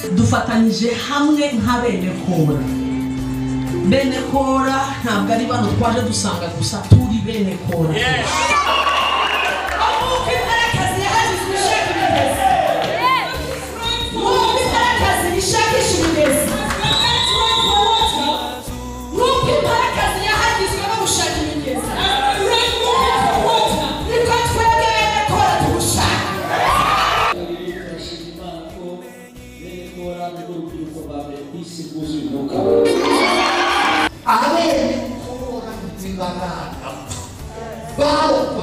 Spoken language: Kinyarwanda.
dufatanyije hamwe nka bene Kora. Bene Kora ntabwo ari bano twaje dusanga gusa, turi bene Kora. Amen. Korah